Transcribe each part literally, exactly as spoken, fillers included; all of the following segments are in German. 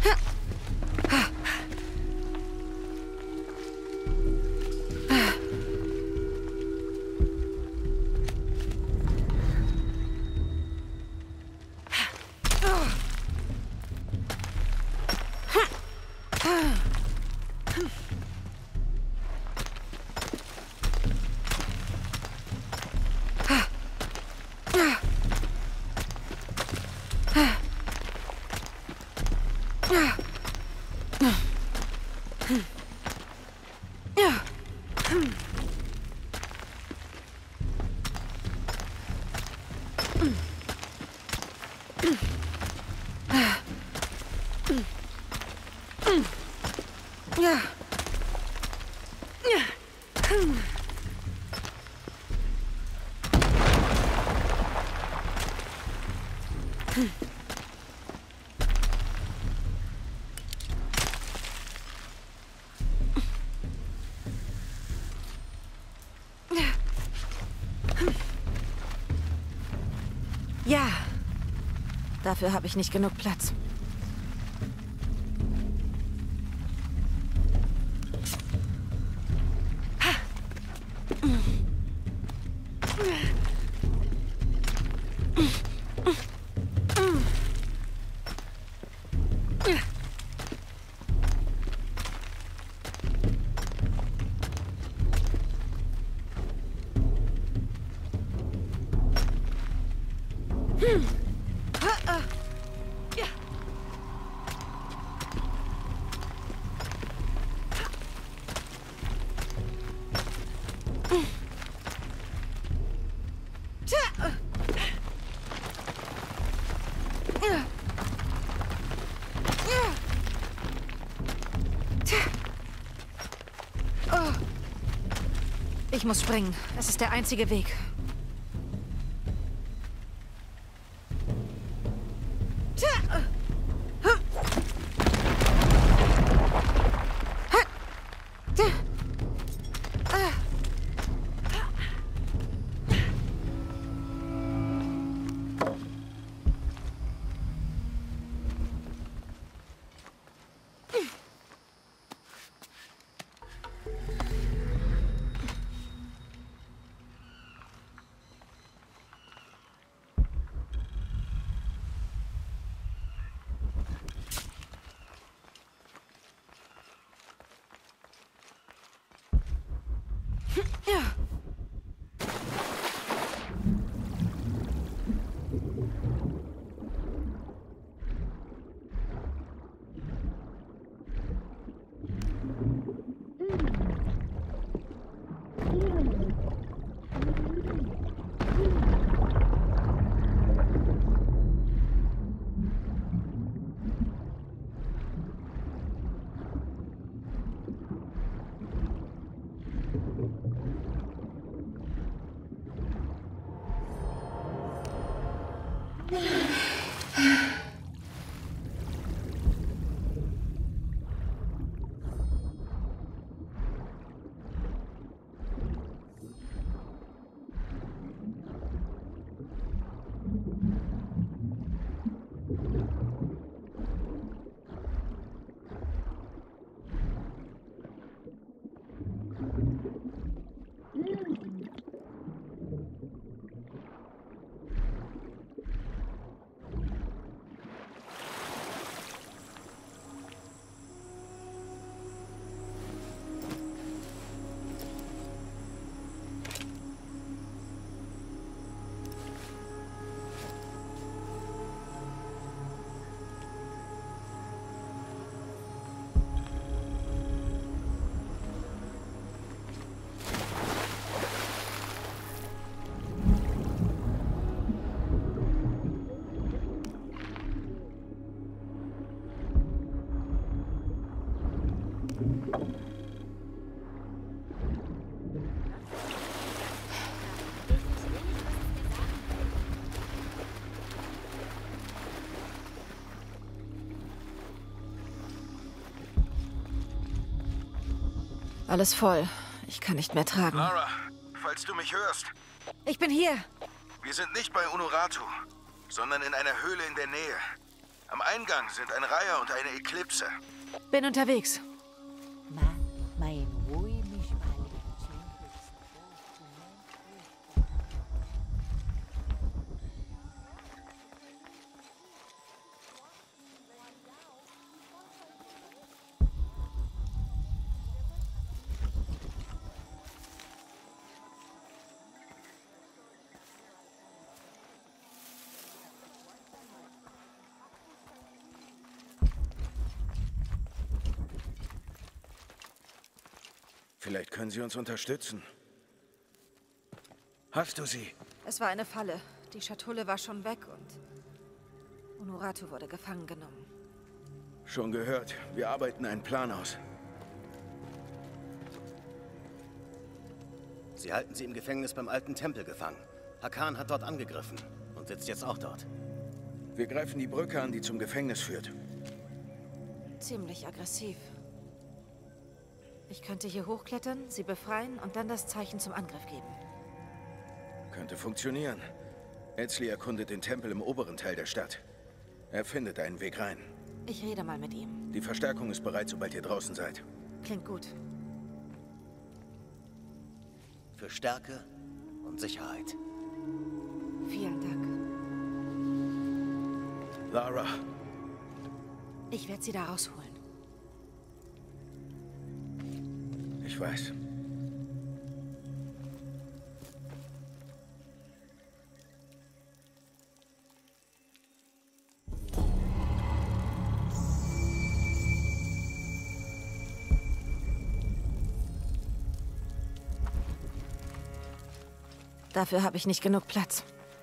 Ja, dafür habe ich nicht genug Platz. Ich muss springen. Es ist der einzige Weg. Ja. Alles voll. Ich kann nicht mehr tragen. Lara, falls du mich hörst. Ich bin hier. Wir sind nicht bei Unuratu, sondern in einer Höhle in der Nähe. Am Eingang sind ein Reiher und eine Eklipse. Bin unterwegs. Vielleicht können Sie uns unterstützen. Hast du sie? Es war eine Falle. Die Schatulle war schon weg und Unuratu wurde gefangen genommen. Schon gehört. Wir arbeiten einen Plan aus. Sie halten sie im Gefängnis beim alten Tempel gefangen. Hakan hat dort angegriffen und sitzt jetzt auch dort. Wir greifen die Brücke an, die zum Gefängnis führt. Ziemlich aggressiv. Ich könnte hier hochklettern, sie befreien und dann das Zeichen zum Angriff geben. Könnte funktionieren. Etzli erkundet den Tempel im oberen Teil der Stadt. Er findet einen Weg rein. Ich rede mal mit ihm. Die Verstärkung ist bereit, sobald ihr draußen seid. Klingt gut. Für Stärke und Sicherheit. Vielen Dank. Lara. Ich werde sie da rausholen. Ich weiß. Dafür habe ich nicht genug Platz.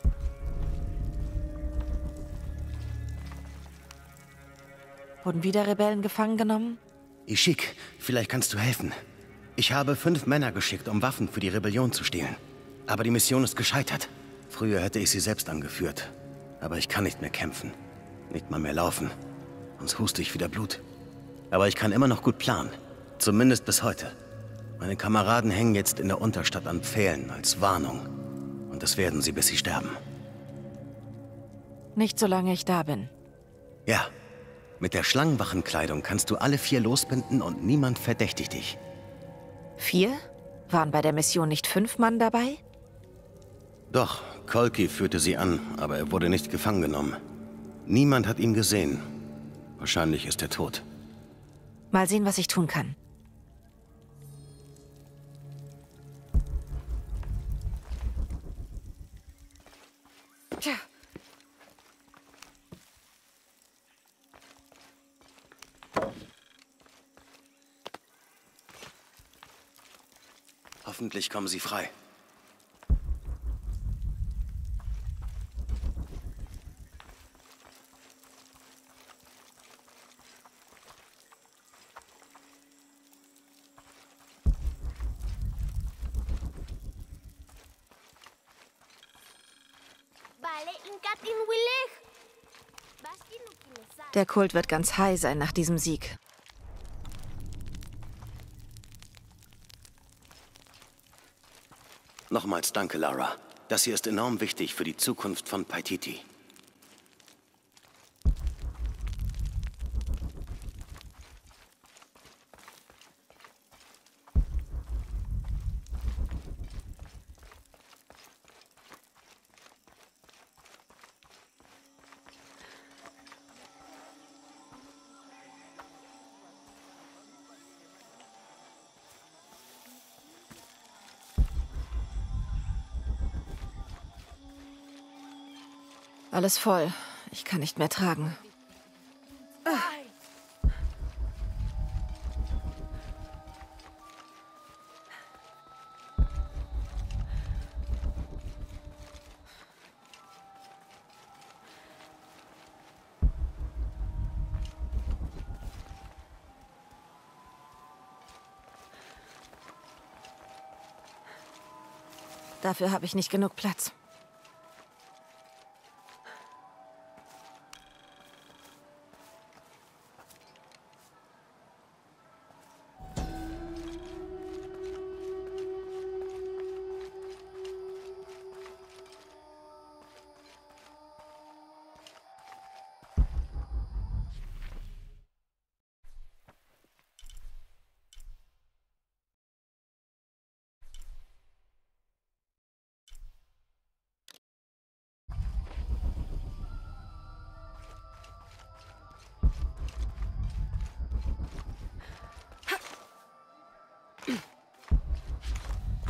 Wurden wieder Rebellen gefangen genommen? Ishik, vielleicht kannst du helfen. Ich habe fünf Männer geschickt, um Waffen für die Rebellion zu stehlen. Aber die Mission ist gescheitert. Früher hätte ich sie selbst angeführt. Aber ich kann nicht mehr kämpfen. Nicht mal mehr laufen. Sonst huste ich wieder Blut. Aber ich kann immer noch gut planen. Zumindest bis heute. Meine Kameraden hängen jetzt in der Unterstadt an Pfählen als Warnung. Und das werden sie, bis sie sterben. Nicht solange ich da bin. Ja. Mit der Schlangenwachenkleidung kannst du alle vier losbinden und niemand verdächtigt dich. Vier? Waren bei der Mission nicht fünf Mann dabei? Doch, Kolki führte sie an, aber er wurde nicht gefangen genommen. Niemand hat ihn gesehen. Wahrscheinlich ist er tot. Mal sehen, was ich tun kann. Tja. Hoffentlich kommen sie frei. Der Kult wird ganz high sein nach diesem Sieg. Nochmals danke, Lara. Das hier ist enorm wichtig für die Zukunft von Paititi. Alles voll. Ich kann nicht mehr tragen. Dafür habe ich nicht genug Platz.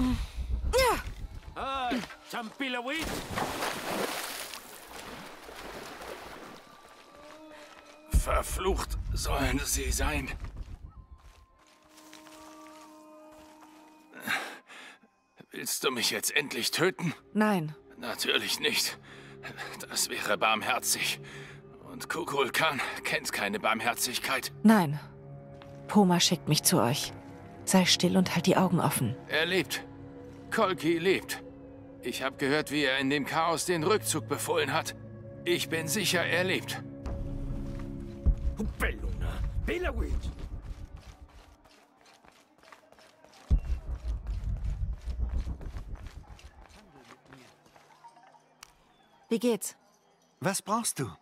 Ah, Champilawit! Verflucht sollen sie sein. Willst du mich jetzt endlich töten? Nein. Natürlich nicht. Das wäre barmherzig. Und Kukulkan kennt keine Barmherzigkeit. Nein. Poma schickt mich zu euch. Sei still und halt die Augen offen. Er lebt. Kolki lebt. Ich habe gehört, wie er in dem Chaos den Rückzug befohlen hat. Ich bin sicher, er lebt. Wie geht's? Was brauchst du?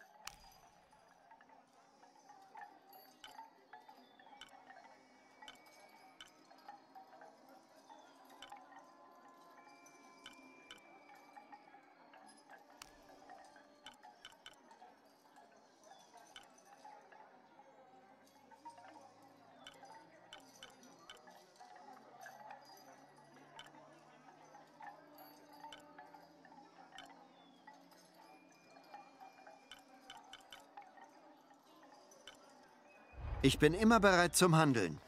Ich bin immer bereit zum Handeln.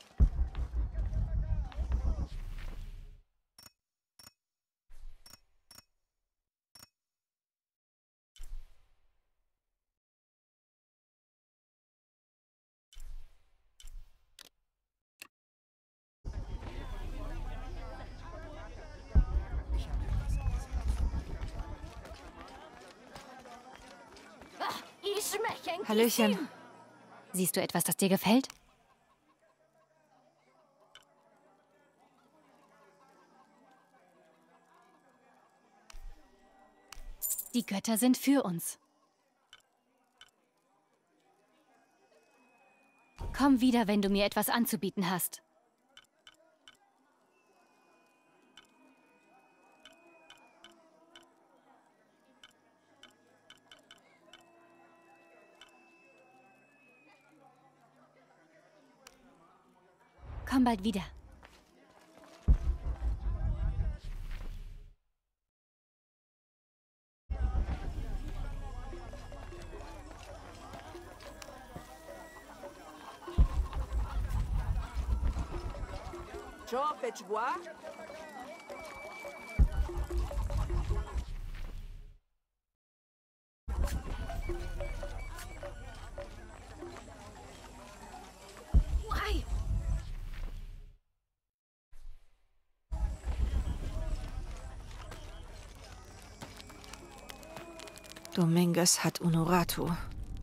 Hallöchen. Siehst du etwas, das dir gefällt? Die Götter sind für uns. Komm wieder, wenn du mir etwas anzubieten hast. Komm bald wieder. Dominguez hat Unuratu.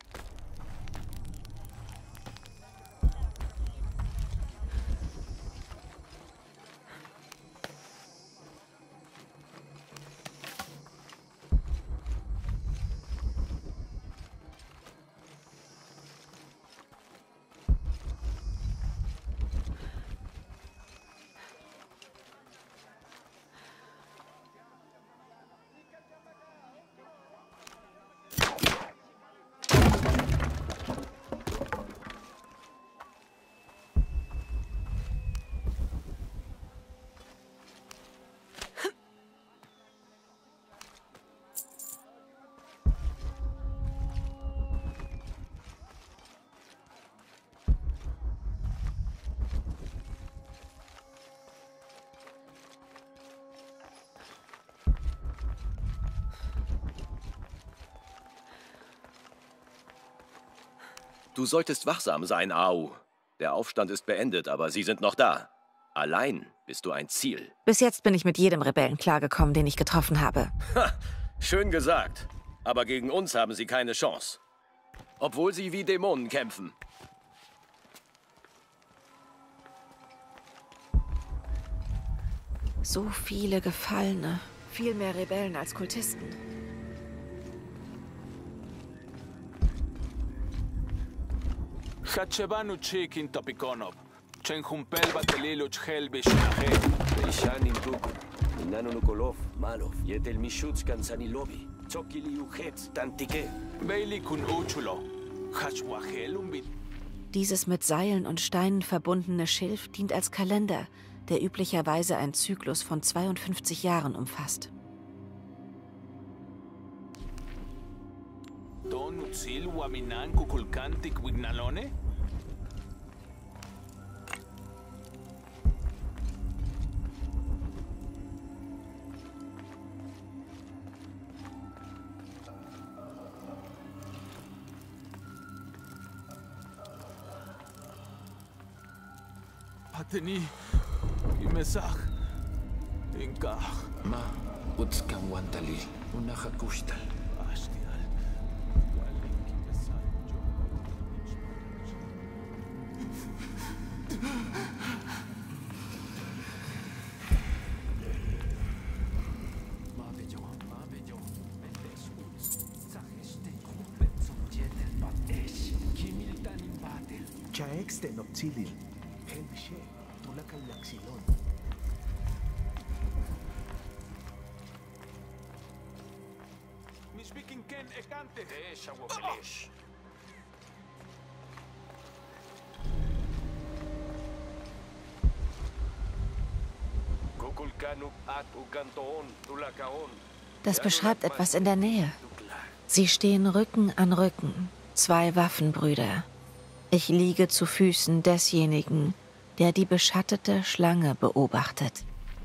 Du solltest wachsam sein, Au. Der Aufstand ist beendet, aber sie sind noch da. Allein bist du ein Ziel. Bis jetzt bin ich mit jedem Rebellen klargekommen, den ich getroffen habe. Ha, schön gesagt. Aber gegen uns haben sie keine Chance. Obwohl sie wie Dämonen kämpfen. So viele Gefallene. Viel mehr Rebellen als Kultisten. Hatshebanu Chikin Topikonov. Chenhumpel Batelilo Chel Bishnahe. Ishanin Tuku. Nano Nukolov, Malov. Yetel Mishuts Kansanilobi. Tsokili Uhetz, Tantike. Bailey Kun Uchulo. Hashwahel Umbit. Dieses mit Seilen und Steinen verbundene Schilf dient als Kalender, der üblicherweise einen Zyklus von zweiundfünfzig Jahren umfasst. Pateni, Imesach, Inkach, Ma, Utskan Wantali, Unahakushtal. Das beschreibt etwas in der Nähe. Sie stehen Rücken an Rücken, zwei Waffenbrüder. Ich liege zu Füßen desjenigen, der die beschattete Schlange beobachtet.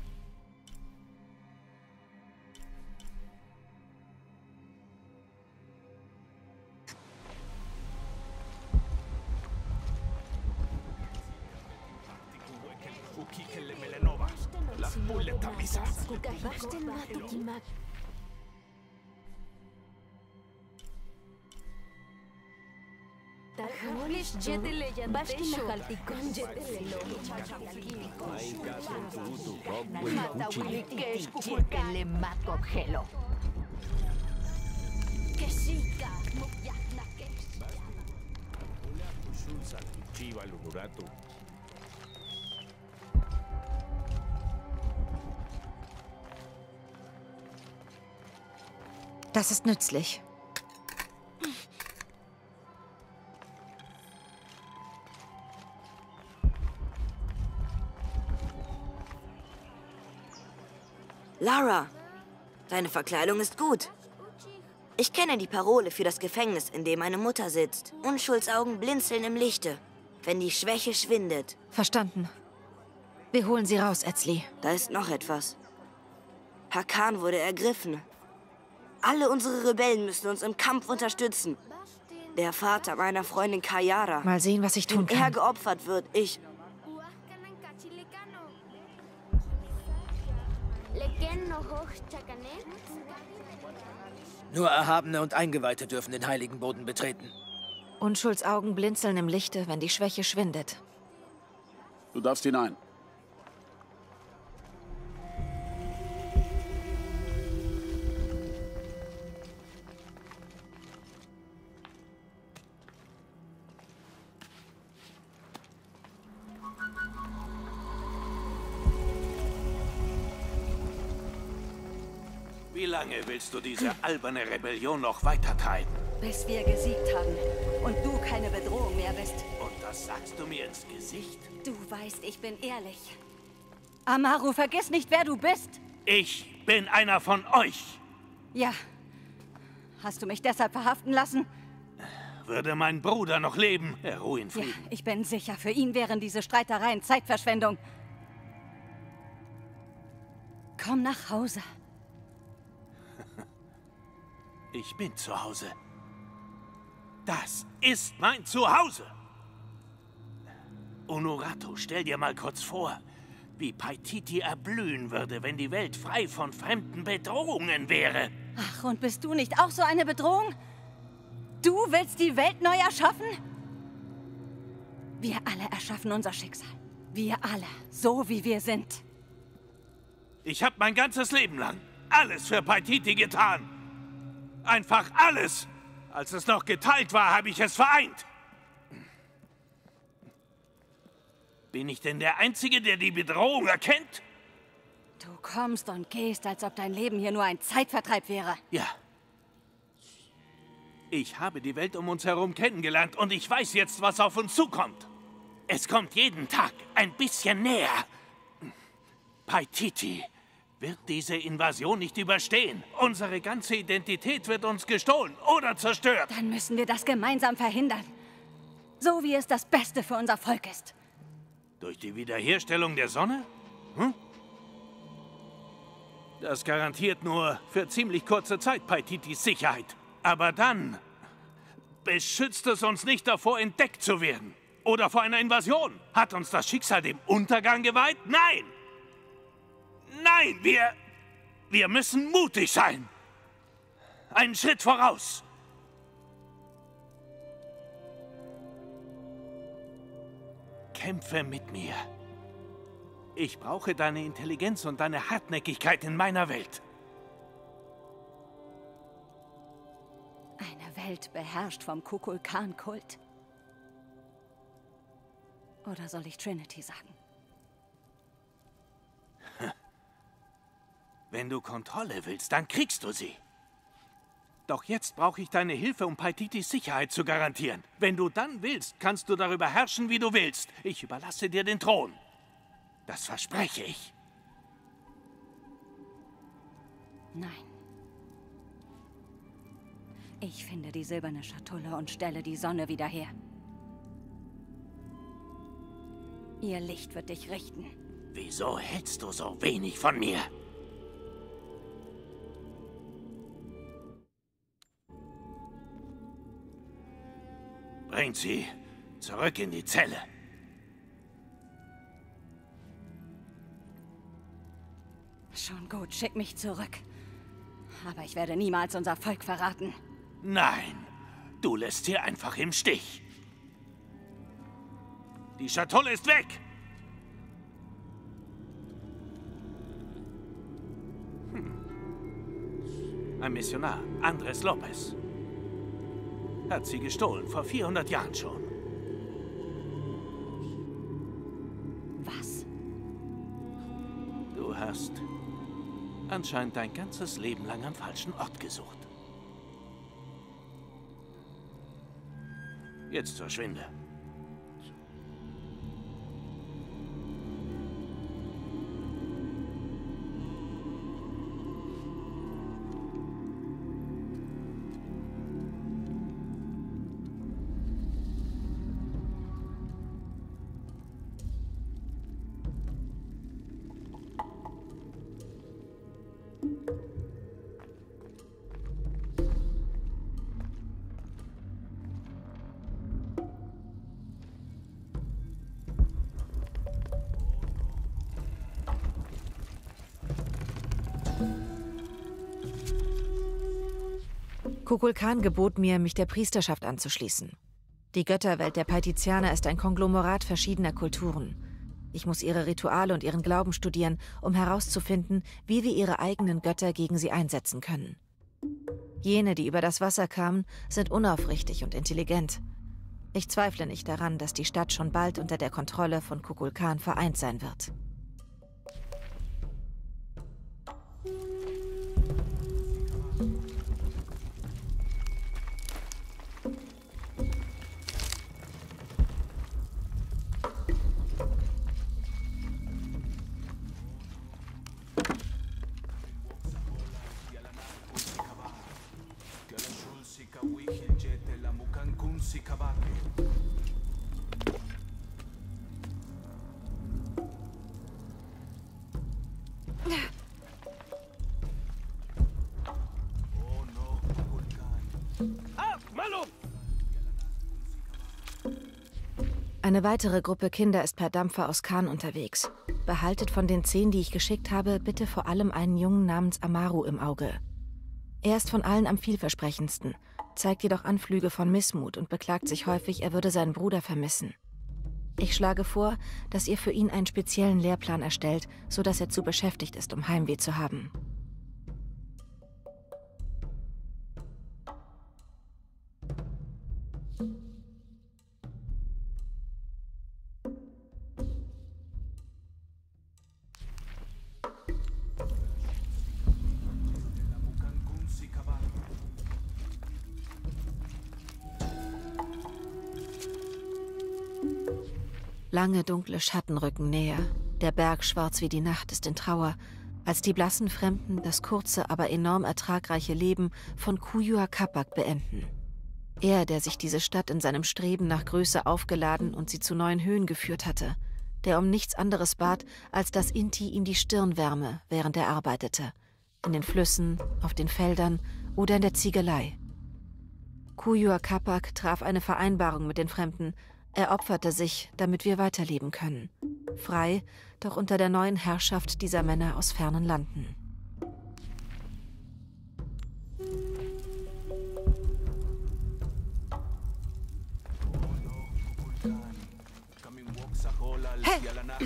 Das ist nützlich. Lara, deine Verkleidung ist gut. Ich kenne die Parole für das Gefängnis, in dem meine Mutter sitzt. Unschuldsaugen blinzeln im Lichte, wenn die Schwäche schwindet. Verstanden. Wir holen sie raus, Ezli. Da ist noch etwas. Hakan wurde ergriffen. Alle unsere Rebellen müssen uns im Kampf unterstützen. Der Vater meiner Freundin Kayara. Mal sehen, was ich tun kann. Wenn er geopfert wird, ich... Nur Erhabene und Eingeweihte dürfen den heiligen Boden betreten. Unschuldsaugen blinzeln im Lichte, wenn die Schwäche schwindet. Du darfst hinein. Wie lange willst du diese alberne Rebellion noch weitertreiben? Bis wir gesiegt haben und du keine Bedrohung mehr bist. Und das sagst du mir ins Gesicht? Du weißt, ich bin ehrlich. Amaru, vergiss nicht, wer du bist. Ich bin einer von euch. Ja. Hast du mich deshalb verhaften lassen? Würde mein Bruder noch leben, er ruhe in Frieden. Ja, ich bin sicher, für ihn wären diese Streitereien Zeitverschwendung. Komm nach Hause. Ich bin zu Hause. Das ist mein Zuhause. Unuratu, stell dir mal kurz vor, wie Paititi erblühen würde, wenn die Welt frei von fremden Bedrohungen wäre. Ach, und bist du nicht auch so eine Bedrohung? Du willst die Welt neu erschaffen? Wir alle erschaffen unser Schicksal. Wir alle, so wie wir sind. Ich habe mein ganzes Leben lang alles für Paititi getan. Einfach alles. Als es noch geteilt war, habe ich es vereint. Bin ich denn der Einzige, der die Bedrohung erkennt? Du kommst und gehst, als ob dein Leben hier nur ein Zeitvertreib wäre. Ja. Ich habe die Welt um uns herum kennengelernt und ich weiß jetzt, was auf uns zukommt. Es kommt jeden Tag ein bisschen näher. Paititi wird diese Invasion nicht überstehen. Unsere ganze Identität wird uns gestohlen oder zerstört. Dann müssen wir das gemeinsam verhindern. So wie es das Beste für unser Volk ist. Durch die Wiederherstellung der Sonne? Hm? Das garantiert nur für ziemlich kurze Zeit Paititis Sicherheit. Aber dann beschützt es uns nicht davor, entdeckt zu werden. Oder vor einer Invasion. Hat uns das Schicksal dem Untergang geweiht? Nein! Nein, wir... Wir müssen mutig sein. Einen Schritt voraus. Kämpfe mit mir. Ich brauche deine Intelligenz und deine Hartnäckigkeit in meiner Welt. Eine Welt beherrscht vom Kukulkan-Kult. Oder soll ich Trinity sagen? Wenn du Kontrolle willst, dann kriegst du sie. Doch jetzt brauche ich deine Hilfe, um Paititis Sicherheit zu garantieren. Wenn du dann willst, kannst du darüber herrschen, wie du willst. Ich überlasse dir den Thron. Das verspreche ich. Nein. Ich finde die silberne Schatulle und stelle die Sonne wieder her. Ihr Licht wird dich richten. Wieso hältst du so wenig von mir? Bringt sie zurück in die Zelle. Schon gut, schick mich zurück. Aber ich werde niemals unser Volk verraten. Nein, du lässt sie einfach im Stich. Die Schatulle ist weg! Hm. Ein Missionar, Andres Lopez. Hat sie gestohlen, vor vierhundert Jahren schon. Was? Du hast anscheinend dein ganzes Leben lang am falschen Ort gesucht. Jetzt verschwinde. Kukulkan gebot mir, mich der Priesterschaft anzuschließen. Die Götterwelt der Paitizianer ist ein Konglomerat verschiedener Kulturen. Ich muss ihre Rituale und ihren Glauben studieren, um herauszufinden, wie wir ihre eigenen Götter gegen sie einsetzen können. Jene, die über das Wasser kamen, sind unaufrichtig und intelligent. Ich zweifle nicht daran, dass die Stadt schon bald unter der Kontrolle von Kukulkan vereint sein wird. Eine weitere Gruppe Kinder ist per Dampfer aus Khan unterwegs. Behaltet von den zehn, die ich geschickt habe, bitte vor allem einen Jungen namens Amaru im Auge. Er ist von allen am vielversprechendsten, zeigt jedoch Anflüge von Missmut und beklagt sich häufig, er würde seinen Bruder vermissen. Ich schlage vor, dass ihr für ihn einen speziellen Lehrplan erstellt, sodass er zu beschäftigt ist, um Heimweh zu haben. Lange, dunkle Schatten rücken näher. Der Berg schwarz wie die Nacht ist in Trauer, als die blassen Fremden das kurze, aber enorm ertragreiche Leben von Kuyua Capac beenden. Er, der sich diese Stadt in seinem Streben nach Größe aufgeladen und sie zu neuen Höhen geführt hatte, der um nichts anderes bat, als dass Inti ihm die Stirn wärme, während er arbeitete. In den Flüssen, auf den Feldern oder in der Ziegelei. Kuyua Capac traf eine Vereinbarung mit den Fremden. Er opferte sich, damit wir weiterleben können. Frei, doch unter der neuen Herrschaft dieser Männer aus fernen Landen. Hey!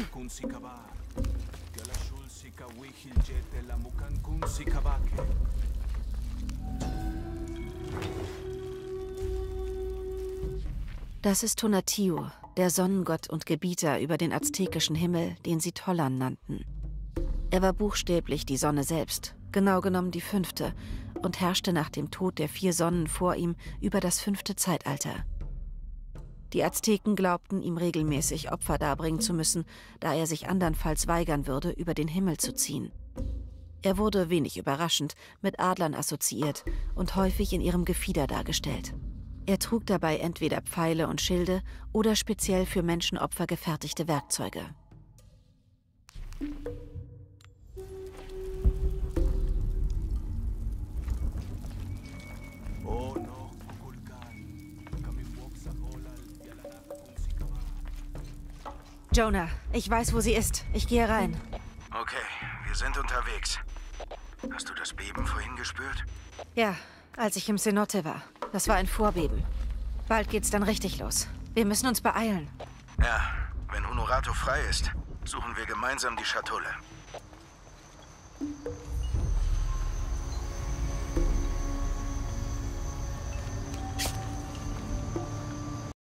Das ist Tonatiuh, der Sonnengott und Gebieter über den aztekischen Himmel, den sie Tollan nannten. Er war buchstäblich die Sonne selbst, genau genommen die fünfte, und herrschte nach dem Tod der vier Sonnen vor ihm über das fünfte Zeitalter. Die Azteken glaubten, ihm regelmäßig Opfer darbringen zu müssen, da er sich andernfalls weigern würde, über den Himmel zu ziehen. Er wurde, wenig überraschend, mit Adlern assoziiert und häufig in ihrem Gefieder dargestellt. Er trug dabei entweder Pfeile und Schilde oder speziell für Menschenopfer gefertigte Werkzeuge. Jonah, ich weiß, wo sie ist. Ich gehe rein. Okay, wir sind unterwegs. Hast du das Beben vorhin gespürt? Ja, als ich im Cenote war. Das war ein Vorbeben. Bald geht's dann richtig los. Wir müssen uns beeilen. Ja, wenn Honorato frei ist, suchen wir gemeinsam die Schatulle.